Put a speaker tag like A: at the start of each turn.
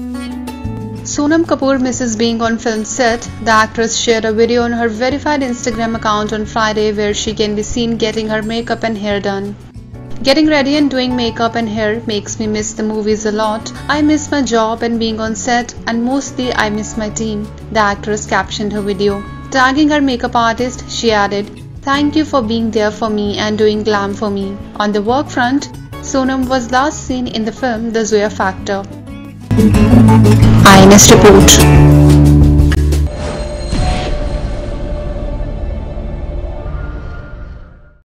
A: Sonam Kapoor misses being on film set. The actress shared a video on her verified Instagram account on Friday where she can be seen getting her makeup and hair done. Getting ready and doing makeup and hair makes me miss the movies a lot. I miss my job and being on set, and mostly I miss my team, the actress captioned her video. Tagging her makeup artist, she added, "Thank you for being there for me and doing glam for me." On the work front, Sonam was last seen in the film The Zoya Factor. IANS report.